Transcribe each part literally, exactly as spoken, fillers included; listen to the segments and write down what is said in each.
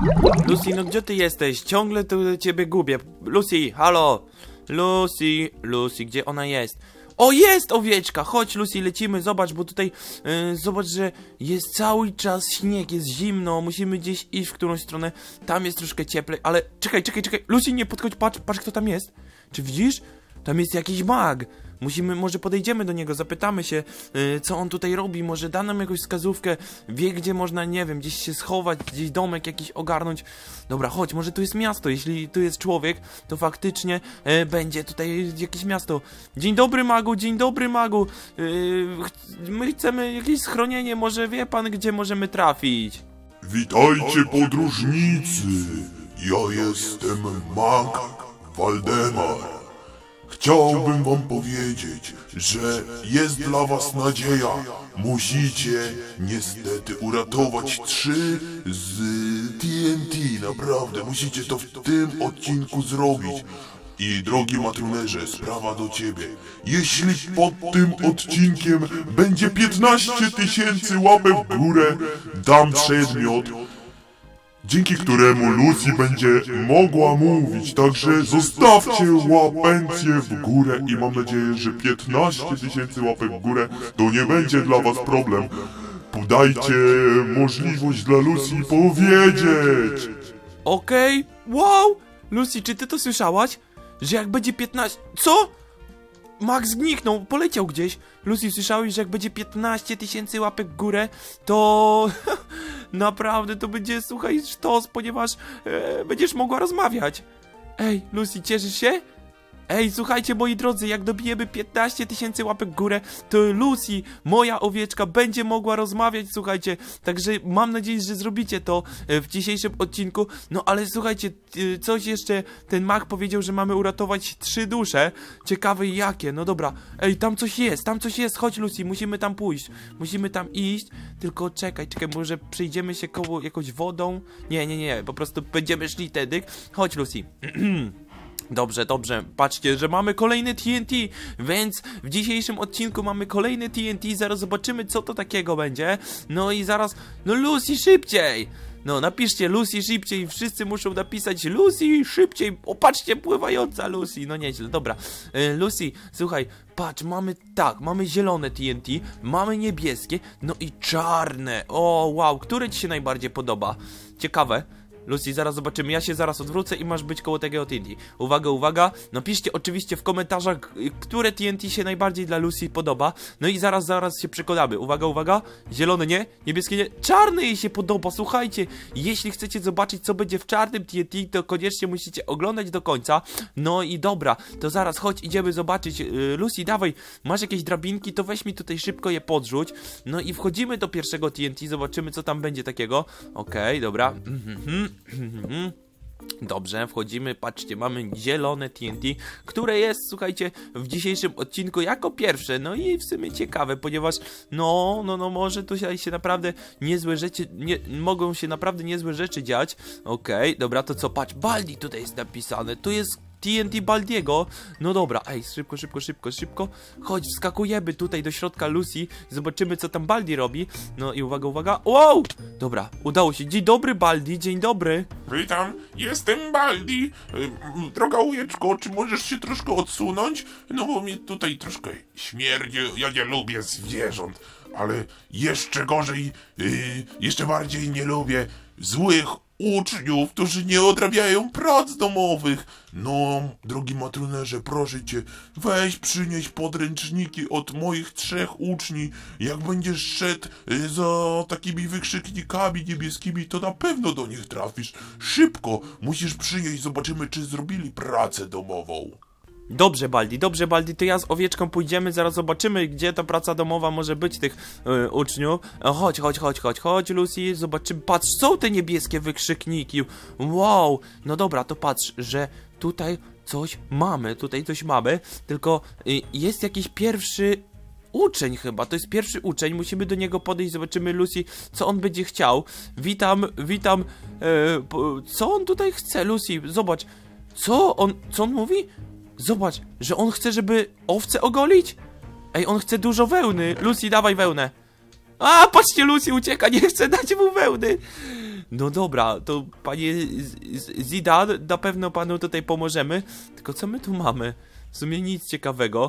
Lucy, no gdzie ty jesteś? Ciągle tu ciebie gubię. Lucy, halo. Lucy, Lucy, gdzie ona jest? O, jest owieczka! Chodź, Lucy, lecimy, zobacz, bo tutaj yy, zobacz, że jest cały czas śnieg, jest zimno, musimy gdzieś iść w którąś stronę. Tam jest troszkę cieplej, ale czekaj, czekaj, czekaj. Lucy, nie podchodź, patrz, patrz, kto tam jest. Czy widzisz? Tam jest jakiś mag. Musimy, może podejdziemy do niego, zapytamy się, yy, co on tutaj robi, może da nam jakąś wskazówkę, wie gdzie można, nie wiem, gdzieś się schować, gdzieś domek jakiś ogarnąć. Dobra, chodź, może tu jest miasto, jeśli tu jest człowiek, to faktycznie yy, będzie tutaj jakieś miasto. Dzień dobry, magu, dzień dobry, magu, yy, ch my chcemy jakieś schronienie, może wie pan, gdzie możemy trafić? Witajcie, podróżnicy, ja jestem mag Waldemar. Chciałbym wam powiedzieć, że jest dla was nadzieja. Musicie niestety uratować trzy z T N T. Naprawdę, musicie to w tym odcinku zrobić. I drogi matrunerze, sprawa do ciebie. Jeśli pod tym odcinkiem będzie piętnaście tysięcy łapek w górę, dam przedmiot, dzięki któremu Lucy będzie mogła mówić, także zostawcie łapencję w górę i mam nadzieję, że piętnaście tysięcy łapek w górę to nie będzie dla was problem. Podajcie możliwość dla Lucy powiedzieć. Okej, okay. Wow! Lucy, czy ty to słyszałaś? Że jak będzie piętnaście... Co? Max zniknął, poleciał gdzieś. Lucy, słyszałeś, że jak będzie piętnaście tysięcy łapek w górę, to... Naprawdę to będzie, słuchaj, sztos, ponieważ e, będziesz mogła rozmawiać. Ej, Lucy, cieszysz się? Ej, słuchajcie, moi drodzy, jak dobijemy piętnaście tysięcy łapek w górę, to Lucy, moja owieczka, będzie mogła rozmawiać, słuchajcie. Także mam nadzieję, że zrobicie to w dzisiejszym odcinku. No ale słuchajcie, coś jeszcze, ten mag powiedział, że mamy uratować trzy dusze. Ciekawe jakie, no dobra. Ej, tam coś jest, tam coś jest, chodź Lucy, musimy tam pójść. Musimy tam iść, tylko czekaj, czekaj, może przejdziemy się koło jakąś wodą? Nie, nie, nie, po prostu będziemy szli tedy. Chodź Lucy. Dobrze, dobrze, patrzcie, że mamy kolejny T N T, więc w dzisiejszym odcinku mamy kolejny T N T, zaraz zobaczymy co to takiego będzie. No i zaraz, no Lucy, szybciej! No napiszcie Lucy szybciej, wszyscy muszą napisać Lucy szybciej, o patrzcie, pływająca Lucy, no nieźle, dobra. e, Lucy, słuchaj, patrz, mamy tak, mamy zielone T N T, mamy niebieskie, no i czarne, o wow, które ci się najbardziej podoba? Ciekawe. Lucy, zaraz zobaczymy, ja się zaraz odwrócę i masz być koło tego T N T. Uwaga, uwaga, napiszcie oczywiście w komentarzach, które T N T się najbardziej dla Lucy podoba. No i zaraz, zaraz się przekonamy. Uwaga, uwaga, zielone nie, niebieskie nie, czarne jej się podoba, słuchajcie. Jeśli chcecie zobaczyć co będzie w czarnym T N T, to koniecznie musicie oglądać do końca. No i dobra, to zaraz chodź, idziemy zobaczyć. yy, Lucy, dawaj, masz jakieś drabinki, to weź mi tutaj szybko je podrzuć. No i wchodzimy do pierwszego T N T, zobaczymy co tam będzie takiego. Okej, okay, dobra. Mhm. Dobrze, wchodzimy, patrzcie, mamy zielone T N T, które jest, słuchajcie, w dzisiejszym odcinku jako pierwsze, no i w sumie ciekawe, ponieważ, no, no, no, może tu się, się naprawdę niezłe rzeczy, nie, mogą się naprawdę niezłe rzeczy dziać. Okej, okay, dobra, to co, patrz, Baldi tutaj jest napisane, tu jest T N T Baldiego. No dobra, ej, szybko, szybko, szybko, szybko. Chodź, wskakujemy tutaj do środka Lucy. Zobaczymy, co tam Baldi robi. No i uwaga, uwaga. Wow! Dobra, udało się. Dzień dobry, Baldi, dzień dobry. Witam, jestem Baldi. Droga łójeczko, czy możesz się troszkę odsunąć? No bo mi tutaj troszkę śmierdzi. Ja nie lubię zwierząt, ale jeszcze gorzej, yy, jeszcze bardziej nie lubię złych uczniów, którzy nie odrabiają prac domowych. No, drogi matrunerze, proszę cię, weź przynieś podręczniki od moich trzech uczni. Jak będziesz szedł y, za takimi wykrzyknikami niebieskimi, to na pewno do nich trafisz. Szybko, musisz przynieść, zobaczymy, czy zrobili pracę domową. Dobrze, Baldi, dobrze, Baldi, to ja z owieczką pójdziemy, zaraz zobaczymy, gdzie ta praca domowa może być tych y, uczniów. O, chodź, chodź, chodź, chodź, chodź, Lucy, zobaczymy, patrz, są te niebieskie wykrzykniki, wow, no dobra, to patrz, że tutaj coś mamy, tutaj coś mamy, tylko y, jest jakiś pierwszy uczeń chyba, to jest pierwszy uczeń, musimy do niego podejść, zobaczymy, Lucy, co on będzie chciał. Witam, witam, y, po, co on tutaj chce, Lucy, zobacz, co on, co on mówi? Zobacz, że on chce, żeby owce ogolić? Ej, on chce dużo wełny. Lucy, dawaj wełnę. A, patrzcie, Lucy ucieka, nie chce dać mu wełny. No dobra, to panie Zidane, na pewno panu tutaj pomożemy. Tylko co my tu mamy? W sumie nic ciekawego.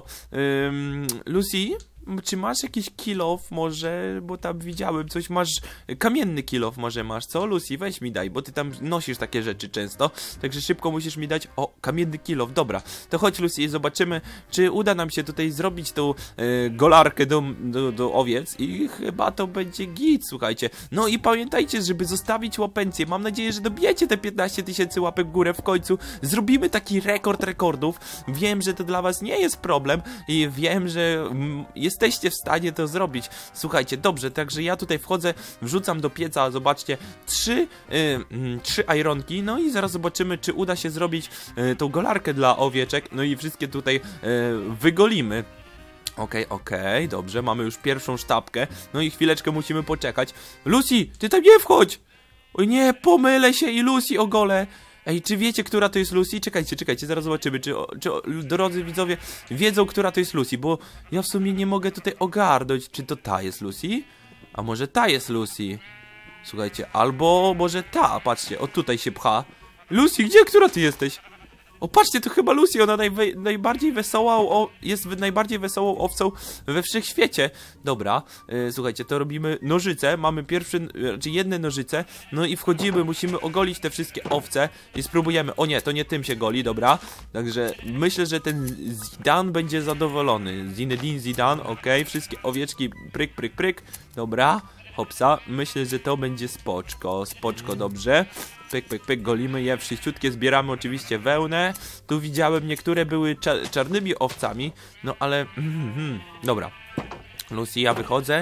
Ym, Lucy, czy masz jakiś kill off może? Bo tam widziałem coś, masz kamienny kill off może masz, co? Lucy, weź mi daj, bo ty tam nosisz takie rzeczy często. Także szybko musisz mi dać, o, kamienny kill off, dobra. To chodź Lucy i zobaczymy, czy uda nam się tutaj zrobić tą y, golarkę do, do, do owiec. I chyba to będzie git, słuchajcie. No i pamiętajcie, żeby zostawić łapencję. Mam nadzieję, że dobijecie te piętnaście tysięcy łapek w górę w końcu. Zrobimy taki rekord rekordów. Wiem, że to dla was nie jest problem i wiem, że mm, jesteście w stanie to zrobić. Słuchajcie, dobrze, także ja tutaj wchodzę, wrzucam do pieca, zobaczcie, trzy, y, y, trzy ironki, no i zaraz zobaczymy, czy uda się zrobić y, tą golarkę dla owieczek, no i wszystkie tutaj y, wygolimy. Okej, okay, okej, okay, dobrze, mamy już pierwszą sztabkę, no i chwileczkę musimy poczekać. Lucy, ty tam nie wchodź! Oj nie, pomylę się i Lucy ogolę. Ej, czy wiecie, która to jest Lucy? Czekajcie, czekajcie, zaraz zobaczymy, czy, czy drodzy widzowie wiedzą, która to jest Lucy, bo ja w sumie nie mogę tutaj ogarnąć, czy to ta jest Lucy? A może ta jest Lucy? Słuchajcie, albo może ta, patrzcie, o tutaj się pcha. Lucy, gdzie, która ty jesteś? O, patrzcie, to chyba Lucy, ona najwe najbardziej wesoła, o, jest najbardziej wesołą owcą we wszechświecie. Dobra, yy, słuchajcie, to robimy nożyce, mamy pierwszy, znaczy jedne nożyce, no i wchodzimy, musimy ogolić te wszystkie owce i spróbujemy. O nie, to nie tym się goli, dobra. Także myślę, że ten Zidane będzie zadowolony. Zinedine Zidane, okej, okay. Wszystkie owieczki, pryk, pryk, pryk, dobra. Hopsa, myślę, że to będzie spoczko, spoczko, dobrze. Pyk, pyk, pyk, golimy je, wszyściutkie, zbieramy oczywiście wełnę. Tu widziałem, niektóre były cza czarnymi owcami, no ale, mm, mm, dobra. Lucy, ja wychodzę.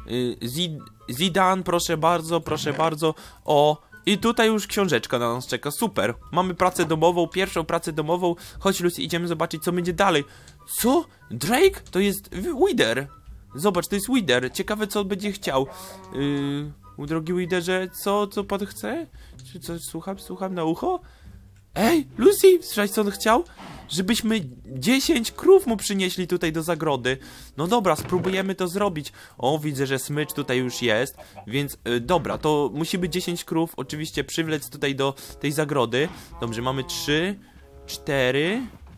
Zid Zidane, proszę bardzo, proszę bardzo, o... I tutaj już książeczka na nas czeka, super. Mamy pracę domową, pierwszą pracę domową. Chodź Lucy, idziemy zobaczyć, co będzie dalej. Co? Drake? To jest Wither. Zobacz, to jest Wither. Ciekawe, co on będzie chciał. Yy, drogi Witherze, co, co pan chce? Czy coś słucham, słucham na ucho? Ej, Lucy, słyszałeś, co on chciał? Żebyśmy dziesięć krów mu przynieśli tutaj do zagrody. No dobra, spróbujemy to zrobić. O, widzę, że smycz tutaj już jest. Więc yy, dobra, to musi być dziesięć krów. Oczywiście przywlec tutaj do tej zagrody. Dobrze, mamy trzy, cztery,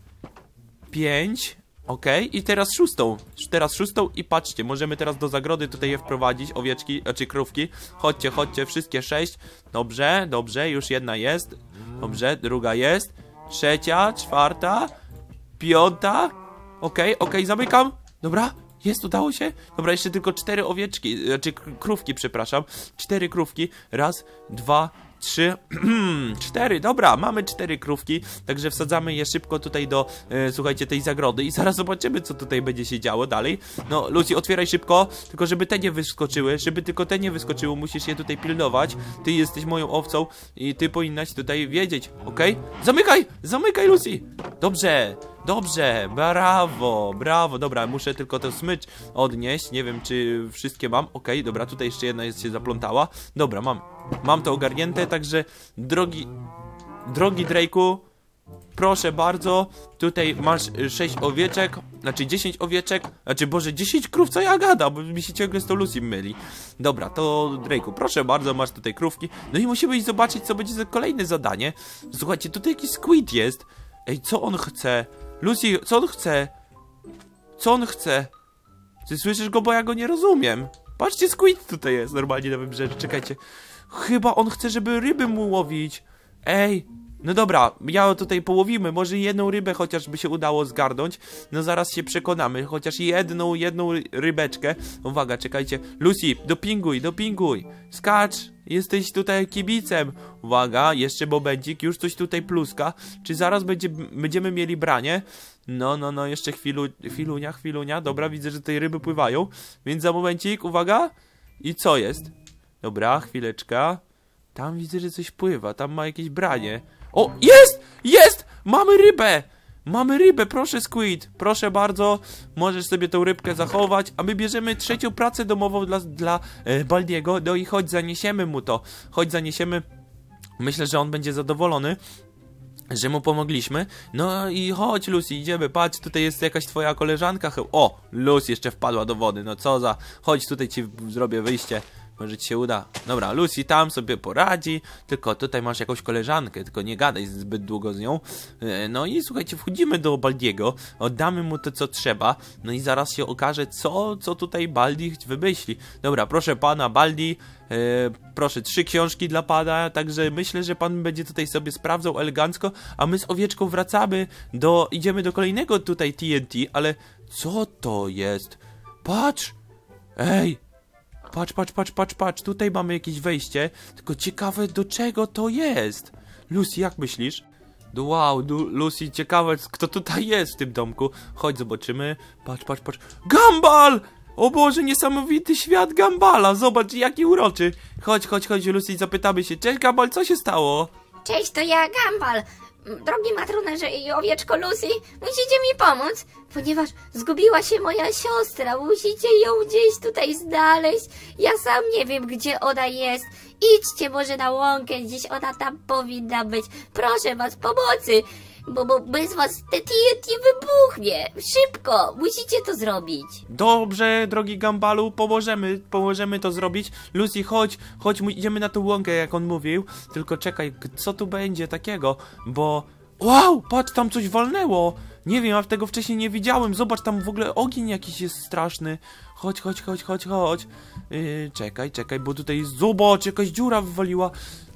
pięć... Okej, okay. I teraz szóstą, teraz szóstą i patrzcie, możemy teraz do zagrody tutaj je wprowadzić, owieczki, czy krówki. Chodźcie, chodźcie, wszystkie sześć. Dobrze, dobrze, już jedna jest. Dobrze, druga jest. Trzecia, czwarta, piąta. Okej, okay, okej, okay, zamykam. Dobra, jest, udało się. Dobra, jeszcze tylko cztery owieczki, czy krówki, przepraszam. Cztery krówki, raz, dwa, trzy, cztery, dobra, mamy cztery krówki, także wsadzamy je szybko tutaj do, e, słuchajcie, tej zagrody i zaraz zobaczymy, co tutaj będzie się działo dalej. No, Lucy, otwieraj szybko, tylko żeby te nie wyskoczyły, żeby tylko te nie wyskoczyły, musisz je tutaj pilnować. Ty jesteś moją owcą i ty powinnaś tutaj wiedzieć, okej? Okay? Zamykaj, zamykaj, Lucy. Dobrze, dobrze, brawo, brawo, dobra, muszę tylko ten smycz odnieść, nie wiem, czy wszystkie mam, okej, okay, dobra, tutaj jeszcze jedna jest się zaplątała, dobra, mam. Mam to ogarnięte, także drogi, drogi Drake'u, proszę bardzo, tutaj masz sześć owieczek, znaczy dziesięć owieczek, znaczy boże, dziesięć krów, co ja gadam, bo mi się ciągle z tą Lucy myli. Dobra, to Drake'u, proszę bardzo, masz tutaj krówki, no i musimy iść zobaczyć, co będzie za kolejne zadanie. Słuchajcie, tutaj jakiś squid jest. Ej, co on chce? Lucy, co on chce? Co on chce? Ty słyszysz go, bo ja go nie rozumiem. Patrzcie, squid tutaj jest normalnie na wybrzeżu, czekajcie. Chyba on chce, żeby ryby mu łowić. Ej, no dobra, ja tutaj połowimy, może jedną rybę chociaż by się udało zgarnąć. No zaraz się przekonamy, chociaż jedną, jedną rybeczkę. Uwaga, czekajcie, Lucy, dopinguj, dopinguj. Skacz, jesteś tutaj kibicem. Uwaga, jeszcze momencik, już coś tutaj pluska. Czy zaraz będzie, będziemy mieli branie? No, no, no, jeszcze chwilu, chwilunia, chwilunia. Dobra, widzę, że tutaj ryby pływają. Więc za momencik, uwaga. I co jest? Dobra, chwileczka. Tam widzę, że coś pływa, tam ma jakieś branie. O, jest! Jest! Mamy rybę! Mamy rybę, proszę Squid, proszę bardzo. Możesz sobie tą rybkę zachować. A my bierzemy trzecią pracę domową dla, dla e, Baldiego. No i chodź, zaniesiemy mu to. Chodź, zaniesiemy. Myślę, że on będzie zadowolony, że mu pomogliśmy. No i chodź, Lucy, idziemy, patrz, tutaj jest jakaś twoja koleżanka. O, Lucy jeszcze wpadła do wody, no co za... Chodź, tutaj ci zrobię wyjście. może ci się uda. Dobra, Lucy tam sobie poradzi, tylko tutaj masz jakąś koleżankę, tylko nie gadaj zbyt długo z nią. No i słuchajcie, wchodzimy do Baldiego, oddamy mu to, co trzeba, no i zaraz się okaże, co, co tutaj Baldi wymyśli. Dobra, proszę pana, Baldi, e, proszę, trzy książki dla pana, także myślę, że pan będzie tutaj sobie sprawdzał elegancko, a my z Owieczką wracamy do, idziemy do kolejnego tutaj T N T, ale co to jest? Patrz! Ej! Patrz, patrz, patrz, patrz, patrz, tutaj mamy jakieś wejście, tylko ciekawe do czego to jest. Lucy, jak myślisz? Wow, Lucy, ciekawe kto tutaj jest w tym domku. Chodź, zobaczymy. Patrz, patrz, patrz. Gumball! O Boże, niesamowity świat Gumballa, zobacz jaki uroczy. Chodź, chodź, chodź, Lucy, zapytamy się. Cześć Gumball, co się stało? Cześć, to ja, Gumball. Drogi matronerze i owieczko Lucy, musicie mi pomóc, ponieważ zgubiła się moja siostra. Musicie ją gdzieś tutaj znaleźć. Ja sam nie wiem, gdzie ona jest. Idźcie może na łąkę, gdzieś ona tam powinna być. Proszę was, pomocy, bo, bo bez was te T N T wybuchnie. Szybko, musicie to zrobić. Dobrze, drogi Gumballu, pomożemy, pomożemy to zrobić. Lucy, chodź, chodź, idziemy na tą łąkę, jak on mówił. Tylko czekaj, co tu będzie takiego, bo... Wow, patrz, tam coś walnęło. Nie wiem, ja tego wcześniej nie widziałem. Zobacz, tam w ogóle ogień jakiś jest straszny. Chodź, chodź, chodź, chodź, chodź. Yy, czekaj, czekaj, bo tutaj jest... Zobacz, jakaś dziura wywaliła.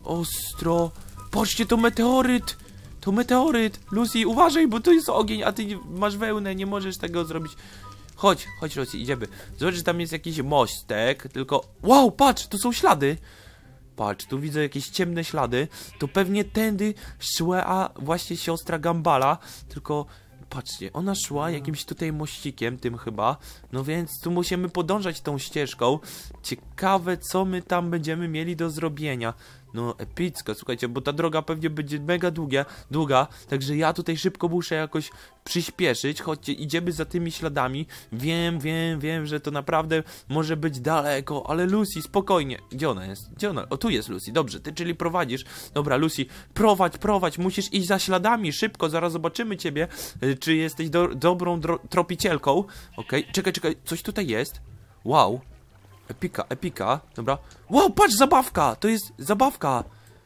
Ostro. Patrzcie, to meteoryt. To meteoryt. Lucy, uważaj, bo to jest ogień, a ty masz wełnę, nie możesz tego zrobić. Chodź, chodź, Lucy, idziemy. Zobacz, że tam jest jakiś mostek, tylko... Wow, patrz, tu są ślady. Patrz, tu widzę jakieś ciemne ślady. To pewnie tędy szła właśnie siostra Gumballa. Tylko, patrzcie, ona szła jakimś tutaj mościkiem, tym chyba. No więc tu musimy podążać tą ścieżką. Ciekawe, co my tam będziemy mieli do zrobienia. No, epicko, słuchajcie, bo ta droga pewnie będzie mega długa, długa, także ja tutaj szybko muszę jakoś przyspieszyć. Chodźcie, idziemy za tymi śladami. Wiem, wiem, wiem, że to naprawdę może być daleko, ale Lucy, spokojnie. Gdzie ona jest? Gdzie ona? O, tu jest Lucy, dobrze, ty czyli prowadzisz. Dobra, Lucy, prowadź, prowadź, musisz iść za śladami, szybko, zaraz zobaczymy ciebie, czy jesteś do, dobrą tropicielką. Okej, okay. Czekaj, czekaj, coś tutaj jest. Wow. Epika, epika, dobra. Wow, patrz, zabawka! To jest zabawka!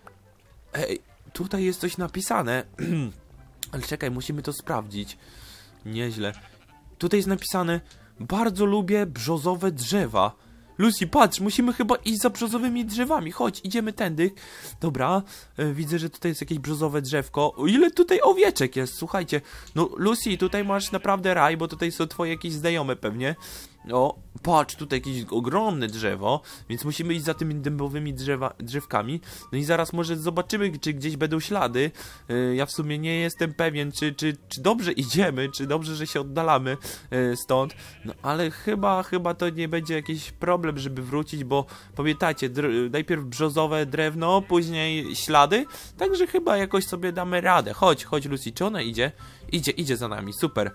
Ej, tutaj jest coś napisane. Ale czekaj, musimy to sprawdzić. Nieźle. Tutaj jest napisane: bardzo lubię brzozowe drzewa. Lucy, patrz, musimy chyba iść za brzozowymi drzewami. Chodź, idziemy tędy. Dobra, e, widzę, że tutaj jest jakieś brzozowe drzewko. O, ile tutaj owieczek jest, słuchajcie. No, Lucy, tutaj masz naprawdę raj, bo tutaj są twoje jakieś znajome pewnie. O, patrz, tutaj jakieś ogromne drzewo, więc musimy iść za tymi dębowymi drzewa, drzewkami. No i zaraz może zobaczymy, czy gdzieś będą ślady. Yy, ja w sumie nie jestem pewien, czy, czy, czy dobrze idziemy, czy dobrze, że się oddalamy yy, stąd. No ale chyba, chyba to nie będzie jakiś problem, żeby wrócić, bo pamiętajcie, najpierw brzozowe drewno, później ślady. Także chyba jakoś sobie damy radę. Chodź, chodź Lucy, czy ona idzie? Idzie, idzie za nami, super.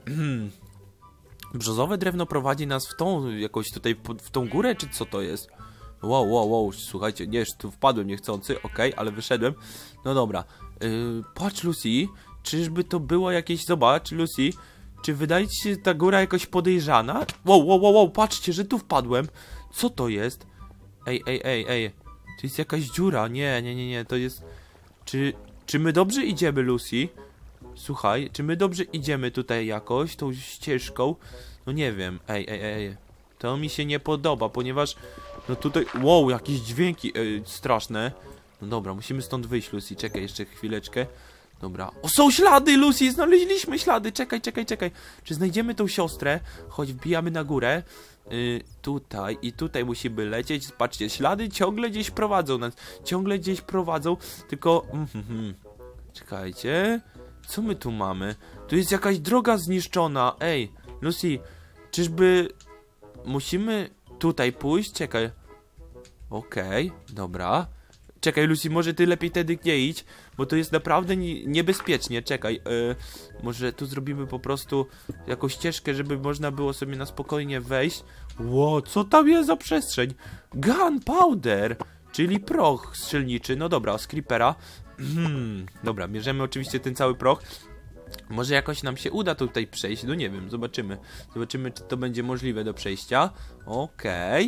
Brzozowe drewno prowadzi nas w tą, jakoś tutaj, w tą górę, czy co to jest? Wow, wow, wow, słuchajcie, nie, tu wpadłem niechcący, okej, okay, ale wyszedłem. No dobra, yy, patrz Lucy, czyżby to było jakieś, zobacz Lucy, czy wydaje ci się ta góra jakoś podejrzana? Wow, wow, wow, wow, patrzcie, że tu wpadłem. Co to jest? Ej, ej, ej, ej, to jest jakaś dziura, nie, nie, nie, nie, to jest... Czy, czy my dobrze idziemy, Lucy? Słuchaj, czy my dobrze idziemy tutaj jakoś, tą ścieżką? No nie wiem, ej, ej, ej, to mi się nie podoba, ponieważ, no tutaj, wow, jakieś dźwięki ej, straszne. No dobra, musimy stąd wyjść, Lucy, czekaj jeszcze chwileczkę. Dobra, o, są ślady, Lucy, znaleźliśmy ślady, czekaj, czekaj, czekaj. Czy znajdziemy tą siostrę? Chodź, wbijamy na górę. Yy, tutaj i tutaj musimy lecieć, patrzcie, ślady ciągle gdzieś prowadzą nas, ciągle gdzieś prowadzą, tylko, mm, mm, mm. Czekajcie. Co my tu mamy? Tu jest jakaś droga zniszczona. Ej, Lucy, czyżby musimy tutaj pójść? Czekaj. Okej, okay, dobra. Czekaj, Lucy, może ty lepiej tedy nie idź, bo to jest naprawdę niebezpiecznie. Czekaj, yy, może tu zrobimy po prostu jakąś ścieżkę, żeby można było sobie na spokojnie wejść. Ło, co tam jest za przestrzeń? Gunpowder, czyli proch strzelniczy. No dobra, z creepera. Hmm, dobra, bierzemy oczywiście ten cały proch. Może jakoś nam się uda tutaj przejść, no nie wiem, zobaczymy. Zobaczymy, czy to będzie możliwe do przejścia. Okej. Okay.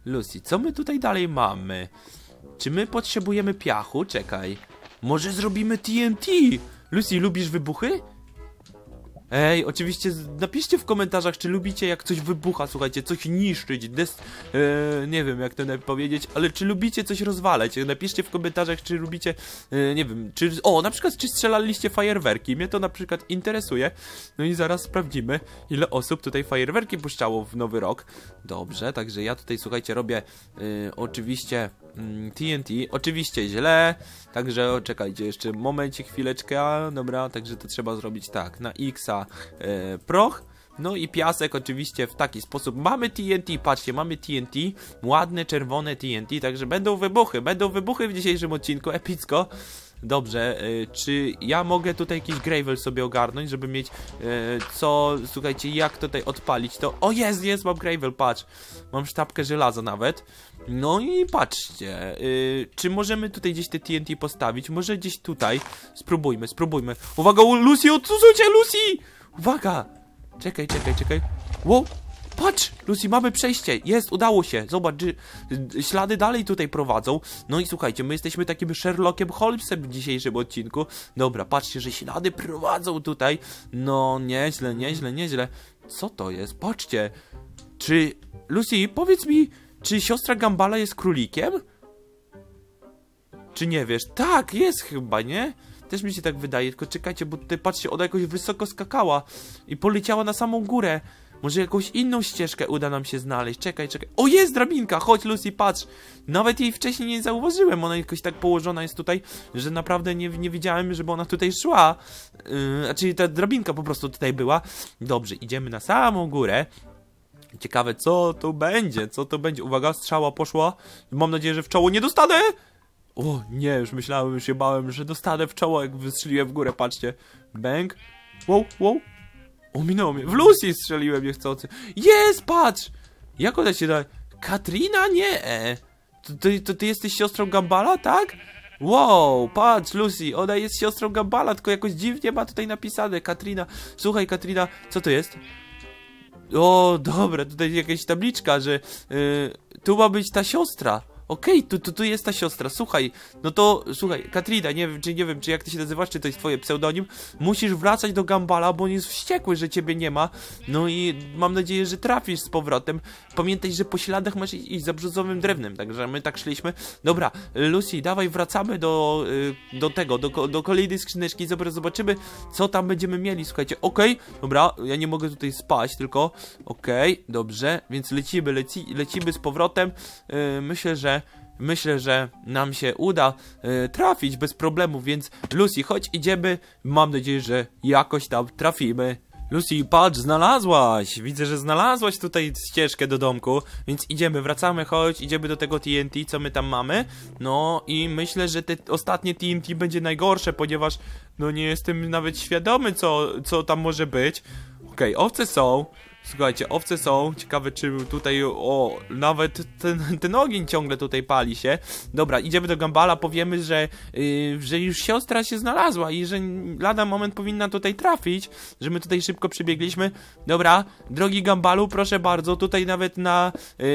Lucy, co my tutaj dalej mamy? Czy my potrzebujemy piachu? Czekaj. Może zrobimy T N T? Lucy, lubisz wybuchy? Ej, oczywiście napiszcie w komentarzach, czy lubicie jak coś wybucha, słuchajcie, coś niszczyć, des... E, nie wiem jak to powiedzieć, ale czy lubicie coś rozwalać? Napiszcie w komentarzach, czy lubicie, e, nie wiem, czy... O, na przykład, czy strzelaliście fajerwerki, mnie to na przykład interesuje. No i zaraz sprawdzimy, ile osób tutaj fajerwerki puszczało w nowy rok. Dobrze, także ja tutaj, słuchajcie, robię e, oczywiście mm, T N T, oczywiście źle, także czekajcie jeszcze momencie, chwileczkę, dobra, także to trzeba zrobić tak, na X-a e, proch, no i piasek oczywiście w taki sposób. Mamy T N T, patrzcie, mamy T N T, ładne czerwone T N T, także będą wybuchy, będą wybuchy w dzisiejszym odcinku, epicko. Dobrze, e, czy ja mogę tutaj jakiś gravel sobie ogarnąć, żeby mieć e, co, słuchajcie, jak tutaj odpalić to. O, jest, jest, mam gravel, patrz, mam sztabkę żelaza nawet. No i patrzcie, y, czy możemy tutaj gdzieś te T N T postawić? Może gdzieś tutaj? Spróbujmy, spróbujmy. Uwaga, Lucy, odsuńcie, Lucy! Uwaga! Czekaj, czekaj, czekaj. Wow, patrz, Lucy, mamy przejście. Jest, udało się. Zobacz, y, ślady dalej tutaj prowadzą. No i słuchajcie, my jesteśmy takim Sherlockiem Holmesem w dzisiejszym odcinku. Dobra, patrzcie, że ślady prowadzą tutaj. No, nieźle, nieźle, nieźle. Co to jest? Patrzcie. Czy, Lucy, powiedz mi, czy siostra Gumballa jest królikiem? Czy nie wiesz? Tak, jest chyba, nie? Też mi się tak wydaje, tylko czekajcie, bo tutaj patrzcie, ona jakoś wysoko skakała i poleciała na samą górę. Może jakąś inną ścieżkę uda nam się znaleźć. Czekaj, czekaj. O, jest drabinka! Chodź, Lucy, patrz. Nawet jej wcześniej nie zauważyłem. Ona jakoś tak położona jest tutaj, że naprawdę nie, nie wiedziałem, żeby ona tutaj szła. Yy, znaczy ta drabinka po prostu tutaj była. Dobrze, idziemy na samą górę. Ciekawe, co to będzie, co to będzie. Uwaga, strzała poszła. Mam nadzieję, że w czoło nie dostanę. O, nie, już myślałem, już się bałem, że dostanę w czoło, jak wystrzeliłem w górę, patrzcie. Bang. Wow, wow. Ominęło mnie. W Lucy strzeliłem niechcący. Jest, patrz. Jak ona się da... Katrina? Nie. To, to, to ty jesteś siostrą Gumballa, tak? Wow, patrz, Lucy, ona jest siostrą Gumballa, tylko jakoś dziwnie ma tutaj napisane. Katrina. Słuchaj, Katrina, co to jest? O, dobra, tutaj jakaś tabliczka, że yy, tu ma być ta siostra. Okej, okay, tu, tu, tu jest ta siostra, słuchaj, no to, słuchaj, Katrina, nie wiem, czy nie wiem, czy jak ty się nazywasz, czy to jest twoje pseudonim, musisz wracać do Gumballa, bo on jest wściekły, że ciebie nie ma, no i mam nadzieję, że trafisz z powrotem. Pamiętaj, że po śladach masz iść za brzozowym drewnem, także my tak szliśmy. Dobra, Lucy, dawaj, wracamy do, y, do tego, do, do kolejnej skrzyneczki, zobaczymy, co tam będziemy mieli, słuchajcie, okej, okay, dobra, ja nie mogę tutaj spać, tylko, okej, okay, dobrze, więc lecimy, leci, lecimy z powrotem, y, myślę, że Myślę, że nam się uda y, trafić bez problemu, więc Lucy, chodź, idziemy. Mam nadzieję, że jakoś tam trafimy. Lucy, patrz, znalazłaś! Widzę, że znalazłaś tutaj ścieżkę do domku, więc idziemy, wracamy, chodź, idziemy do tego T N T, co my tam mamy. No i myślę, że te ostatnie T N T będzie najgorsze, ponieważ no nie jestem nawet świadomy, co, co tam może być. Okej, okay, owce są. Słuchajcie, owce są, ciekawe czy tutaj, o, nawet ten, ten ogień ciągle tutaj pali się. Dobra, idziemy do Gumballa, powiemy, że, yy, że już siostra się znalazła i że lada moment powinna tutaj trafić, że my tutaj szybko przybiegliśmy. Dobra, drogi Gumballu, proszę bardzo, tutaj nawet na,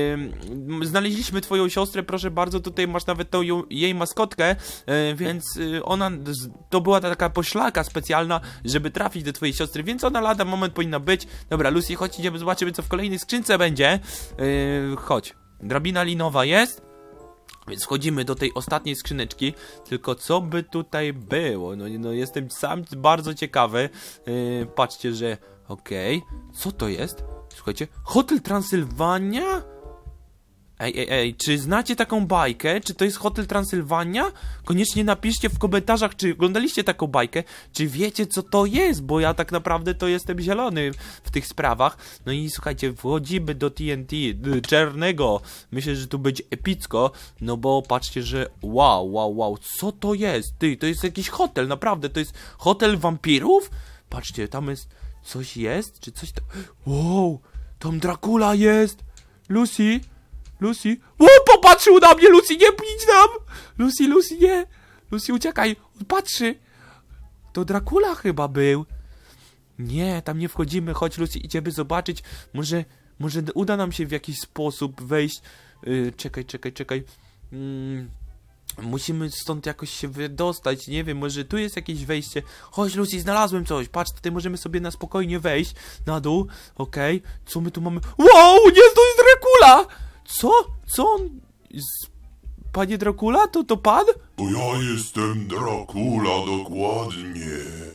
yy, znaleźliśmy twoją siostrę, proszę bardzo, tutaj masz nawet tą ją, jej maskotkę, yy, więc yy, ona, to była taka poszlaka specjalna, żeby trafić do twojej siostry, więc ona lada moment powinna być. Dobra, Lucy, chodź, idziemy, zobaczymy, co w kolejnej skrzynce będzie. Yy, chodź. Drabina linowa jest. Więc wchodzimy do tej ostatniej skrzyneczki. Tylko co by tutaj było? No, no jestem sam bardzo ciekawy. Yy, patrzcie, że... Okej. Okay. Co to jest? Słuchajcie. Hotel Transylwania? Ej, ej, ej, czy znacie taką bajkę? Czy to jest Hotel Transylwania? Koniecznie napiszcie w komentarzach, czy oglądaliście taką bajkę, czy wiecie, co to jest, bo ja tak naprawdę to jestem zielony w tych sprawach. No i słuchajcie, wchodzimy do T N T czarnego. Myślę, że tu będzie epicko, no bo patrzcie, że wow, wow, wow, co to jest? Ty, to jest jakiś hotel, naprawdę, to jest hotel wampirów? Patrzcie, tam jest, coś jest, czy coś tam... Wow, tam Dracula jest! Lucy... Lucy... O, popatrzył na mnie! Lucy, nie idź nam! Lucy, Lucy, nie! Lucy, uciekaj! On patrzy! To Dracula chyba był. Nie, tam nie wchodzimy. Chodź, Lucy, idziemy zobaczyć. Może... Może uda nam się w jakiś sposób wejść Yy, czekaj, czekaj, czekaj. Mm. Musimy stąd jakoś się wydostać, nie wiem, może tu jest jakieś wejście. Chodź, Lucy, znalazłem coś, patrz, tutaj możemy sobie na spokojnie wejść na dół, okej, okay. Co my tu mamy? Wow, nie, to jest Dracula! Co? Co on... Z... Panie Dracula, to to pan? To ja jestem Dracula, dokładnie.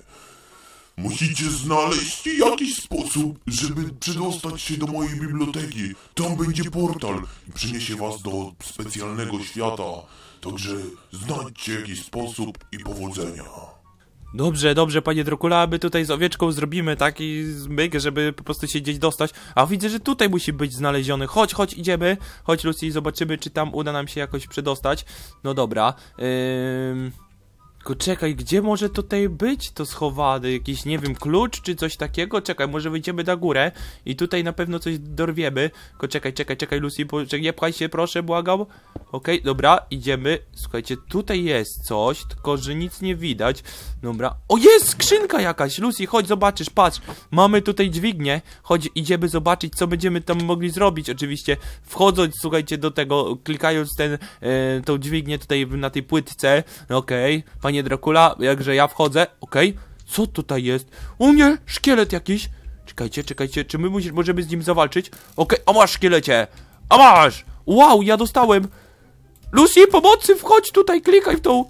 Musicie znaleźć jakiś sposób, żeby przedostać się do mojej biblioteki. Tam będzie portal i przyniesie was do specjalnego świata. Także znajdźcie jakiś sposób i powodzenia. Dobrze, dobrze, panie Dracula, my tutaj z owieczką zrobimy taki zmyk, żeby po prostu się gdzieś dostać. A widzę, że tutaj musi być znaleziony. Chodź, chodź, idziemy. Chodź, Lucy, zobaczymy, czy tam uda nam się jakoś przedostać. No dobra. Ym... Tylko czekaj, gdzie może tutaj być to schowane? Jakiś, nie wiem, klucz czy coś takiego? Czekaj, może wyjdziemy na górę i tutaj na pewno coś dorwiemy. Tylko czekaj, czekaj, czekaj, Lucy, bo, nie pchaj się, proszę, błagam. Okej, okay, dobra, idziemy. Słuchajcie, tutaj jest coś, tylko że nic nie widać. Dobra. O, jest skrzynka jakaś! Lucy, chodź, zobaczysz, patrz. Mamy tutaj dźwignię. Chodź, idziemy zobaczyć, co będziemy tam mogli zrobić. Oczywiście, wchodząc, słuchajcie, do tego, klikając ten, e, tą dźwignię tutaj na tej płytce. Okej, okay. Panie Dracula, jakże ja wchodzę. Okej, okay. Co tutaj jest? O nie, szkielet jakiś. Czekajcie, czekajcie, czy my możemy z nim zawalczyć? Okej, okay. A masz, szkielecie! A masz! Wow, ja dostałem! Lucy, pomocy, wchodź tutaj, klikaj w tą...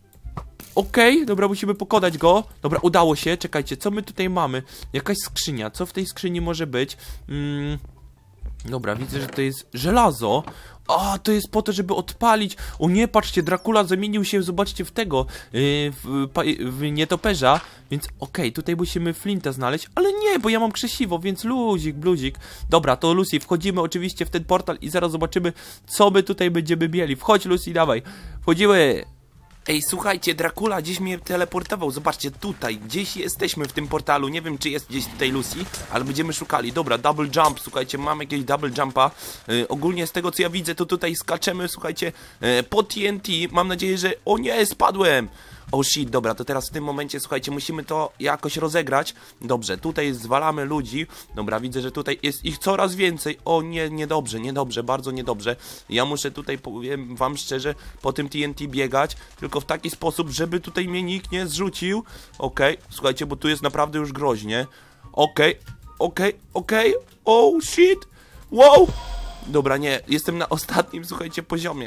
Okej, okay, dobra, musimy pokonać go. Dobra, udało się, czekajcie, co my tutaj mamy? Jakaś skrzynia, co w tej skrzyni może być? Mm, dobra, widzę, że to jest żelazo. A, to jest po to, żeby odpalić. O nie, patrzcie, Dracula zamienił się, zobaczcie, w tego, yy, w, w nietoperza. Więc okej, okay, tutaj musimy flinta znaleźć. Ale nie, bo ja mam krzesiwo, więc luzik, bluzik. Dobra, to Lucy, wchodzimy oczywiście w ten portal i zaraz zobaczymy, co my tutaj będziemy mieli. Wchodź, Lucy, dawaj. Wchodzimy. Ej, słuchajcie, Dracula gdzieś mnie teleportował, zobaczcie, tutaj, gdzieś jesteśmy w tym portalu, nie wiem, czy jest gdzieś tutaj Lucy, ale będziemy szukali. Dobra, double jump, słuchajcie, mam jakiegoś double jumpa, yy, ogólnie z tego, co ja widzę, to tutaj skaczemy, słuchajcie, yy, po T N T, mam nadzieję, że... O nie, spadłem! Oh shit, dobra, to teraz w tym momencie, słuchajcie, musimy to jakoś rozegrać. Dobrze, tutaj zwalamy ludzi. Dobra, widzę, że tutaj jest ich coraz więcej. O nie, niedobrze, niedobrze, bardzo niedobrze. Ja muszę tutaj, powiem wam szczerze, po tym T N T biegać, tylko w taki sposób, żeby tutaj mnie nikt nie zrzucił. Okej, okay. Słuchajcie, bo tu jest naprawdę już groźnie. Okej, okay. okej, okay. okej. Okay. Oh shit, wow. Dobra, nie, jestem na ostatnim, słuchajcie, poziomie.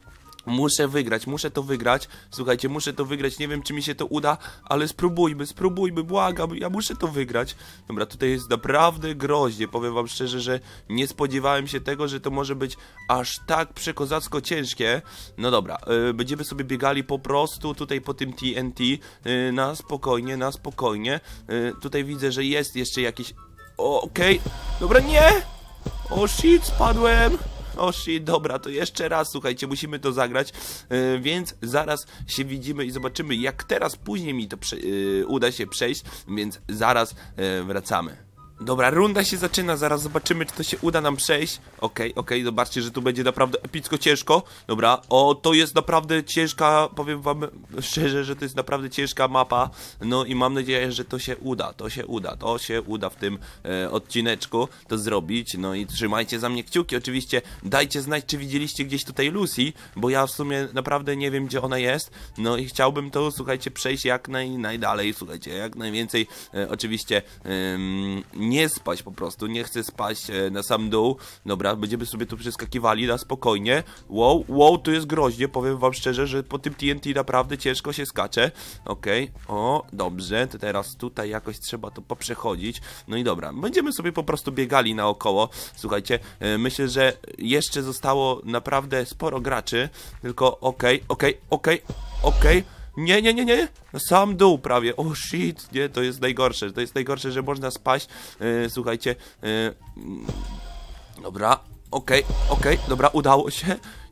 Muszę wygrać, muszę to wygrać. Słuchajcie, muszę to wygrać, nie wiem, czy mi się to uda, ale spróbujmy, spróbujmy, błagam, ja muszę to wygrać. Dobra, tutaj jest naprawdę groźnie, powiem wam szczerze, że nie spodziewałem się tego, że to może być aż tak przekozacko ciężkie. No dobra, yy, będziemy sobie biegali po prostu tutaj po tym T N T, yy, na spokojnie, na spokojnie. Yy, tutaj widzę, że jest jeszcze jakiś... O, okej, okay. Dobra, nie! O shit, spadłem! O shit, dobra, to jeszcze raz, słuchajcie, musimy to zagrać, yy, więc zaraz się widzimy i zobaczymy, jak teraz później mi to yy, uda się przejść, więc zaraz yy, wracamy. Dobra, runda się zaczyna, zaraz zobaczymy, czy to się uda nam przejść. Okej, okay, okej, okay, zobaczcie, że tu będzie naprawdę epicko ciężko. Dobra, o, to jest naprawdę ciężka, powiem wam szczerze, że to jest naprawdę ciężka mapa. No i mam nadzieję, że to się uda, to się uda, to się uda w tym e, odcineczku to zrobić. No i trzymajcie za mnie kciuki, oczywiście dajcie znać, czy widzieliście gdzieś tutaj Lucy, bo ja w sumie naprawdę nie wiem, gdzie ona jest. No i chciałbym to, słuchajcie, przejść jak naj, najdalej, słuchajcie, jak najwięcej, e, oczywiście, e, nie spać po prostu, nie chcę spać e, na sam dół. Dobra, będziemy sobie tu przeskakiwali na spokojnie. Wow, wow, tu jest groźnie, powiem wam szczerze, że po tym T N T naprawdę ciężko się skacze. Okej, okay. O, dobrze, to teraz tutaj jakoś trzeba to poprzechodzić. No i dobra, będziemy sobie po prostu biegali naokoło. Słuchajcie, e, myślę, że jeszcze zostało naprawdę sporo graczy, tylko okej, okay, okej, okay, okej, okay, okej. Okay. Nie, nie, nie, nie, na sam dół prawie, oh shit, nie, to jest najgorsze, to jest najgorsze, że można spaść, yy, słuchajcie, yy, dobra, okej, okay, okej, okay, dobra, udało się,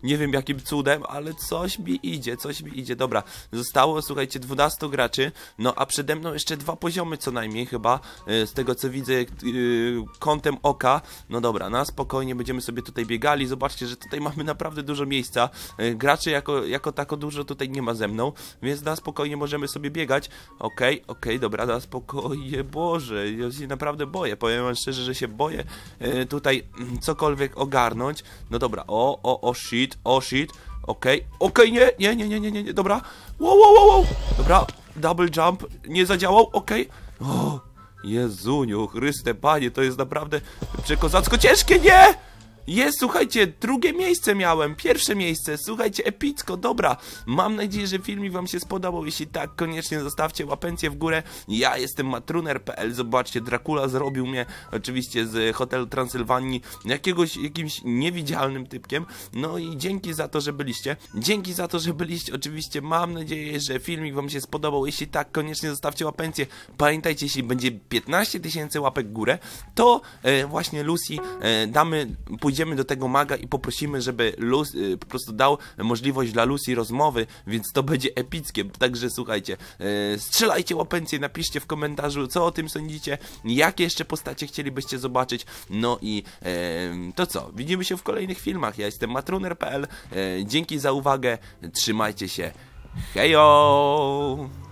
nie wiem jakim cudem, ale coś mi idzie, coś mi idzie. Dobra, zostało, słuchajcie, dwunastu graczy, no a przede mną jeszcze dwa poziomy co najmniej chyba, yy, z tego co widzę yy, kątem oka. No dobra, na spokojnie będziemy sobie tutaj biegali, zobaczcie, że tutaj mamy naprawdę dużo miejsca, yy, graczy jako, jako tako dużo tutaj nie ma ze mną, więc na spokojnie możemy sobie biegać. Okej, okay, okej, okay, dobra, na spokojnie, Boże, ja się naprawdę boję, powiem wam szczerze, że się boję yy, tutaj yy, cokolwiek ogarnąć. No dobra, o, o, o shit, o shit, okej, okay. okej, okay, nie, nie, nie, nie, nie, nie, dobra, wow, wow, wow, wow, dobra, double jump, nie zadziałał, okej, okay. O, Jezuniu, Chryste Panie, to jest naprawdę przekozacko ciężkie, nie! Jest, słuchajcie, drugie miejsce miałem, pierwsze miejsce, słuchajcie, epicko, dobra, mam nadzieję, że filmik wam się spodobał, jeśli tak, koniecznie zostawcie łapencję w górę, ja jestem matruner kropka p l, zobaczcie, Dracula zrobił mnie, oczywiście z hotelu Transylwanii, jakiegoś, jakimś niewidzialnym typkiem, no i dzięki za to, że byliście, dzięki za to, że byliście, oczywiście mam nadzieję, że filmik wam się spodobał, jeśli tak, koniecznie zostawcie łapencję, pamiętajcie, jeśli będzie piętnaście tysięcy łapek w górę, to e, właśnie Lucy e, damy, pójdziemy Pójdziemy do tego maga i poprosimy, żeby Lucy, yy, po prostu dał możliwość dla Lucy rozmowy, więc to będzie epickie, także słuchajcie, yy, strzelajcie łapencję, napiszcie w komentarzu, co o tym sądzicie, jakie jeszcze postacie chcielibyście zobaczyć, no i yy, to co, widzimy się w kolejnych filmach, ja jestem matruner kropka p l, yy, dzięki za uwagę, trzymajcie się, hejo!